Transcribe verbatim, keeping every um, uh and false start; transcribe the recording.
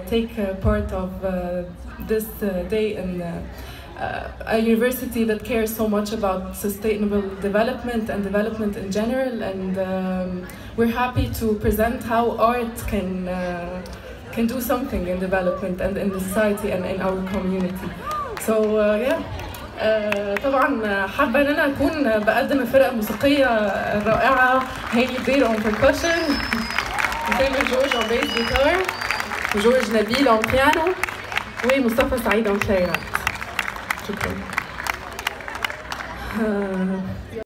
take uh, part of uh, this uh, day in uh, uh, a university that cares so much about sustainable development and development in general, and um, we're happy to present how art can uh, can do something in development and in the society and in our community. So uh, yeah. Uh, طبعا حابه ان انا اكون بقدم الفرقه الموسيقيه الرائعه هاني بدير اون percussion، وسامر جورج اون بيس جيتار، وجورج نبيل اون بيانو، ومصطفى سعيد اون كلاينات. شكرا.